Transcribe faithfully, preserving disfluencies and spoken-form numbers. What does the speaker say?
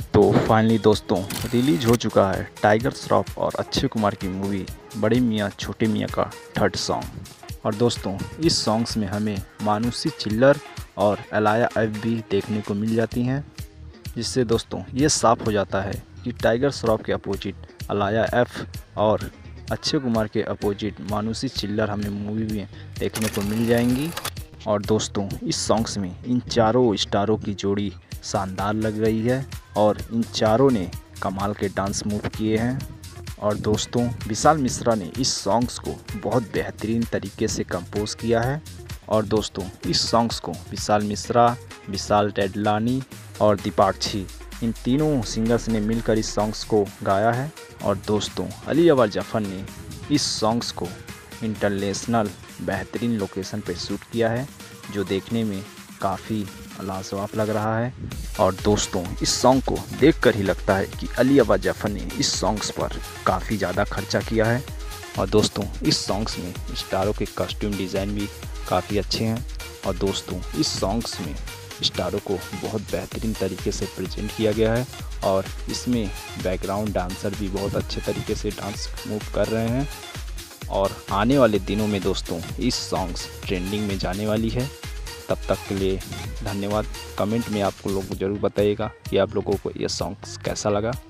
तो फाइनली दोस्तों रिलीज हो चुका है टाइगर श्रॉफ और अक्षय कुमार की मूवी बड़े मियाँ छोटे मियाँ का थर्ड सॉन्ग। और दोस्तों इस सॉन्ग्स में हमें मानुषी चिल्लर और अलाया एफ भी देखने को मिल जाती हैं, जिससे दोस्तों ये साफ हो जाता है कि टाइगर श्रॉफ के अपोजिट अलाया एफ और अक्षय कुमार के अपोजिट मानुषी चिल्लर हमें मूवी में देखने को मिल जाएंगी। और दोस्तों इस सॉन्ग्स में इन चारों स्टारों की जोड़ी शानदार लग रही है और इन चारों ने कमाल के डांस मूव किए हैं। और दोस्तों विशाल मिश्रा ने इस सॉन्ग्स को बहुत बेहतरीन तरीके से कंपोज किया है। और दोस्तों इस सॉन्ग्स को विशाल मिश्रा, विशाल डडलानी और दीपाक्षी इन तीनों सिंगर्स ने मिलकर इस सॉन्ग्स को गाया है। और दोस्तों अली अकबर जफ़र ने इस सॉन्ग्स को इंटरनेशनल बेहतरीन लोकेशन पर शूट किया है, जो देखने में काफ़ी लाजवाब लग रहा है। और दोस्तों इस सॉन्ग को देखकर ही लगता है कि अली अकबर जफ़र ने इस सॉन्ग्स पर काफ़ी ज़्यादा खर्चा किया है। और दोस्तों इस सॉन्ग्स में स्टारों के कॉस्ट्यूम डिज़ाइन भी काफ़ी अच्छे हैं। और दोस्तों इस सॉन्ग्स में स्टारों को बहुत बेहतरीन तरीके से प्रेजेंट किया गया है और इसमें बैकग्राउंड डांसर भी बहुत अच्छे तरीके से डांस मूव कर रहे हैं। और आने वाले दिनों में दोस्तों इस सॉन्ग्स ट्रेंडिंग में जाने वाली है। तब तक के लिए धन्यवाद। कमेंट में आप लोग ज़रूर बताइएगा कि आप लोगों को ये सॉन्ग्स कैसा लगा।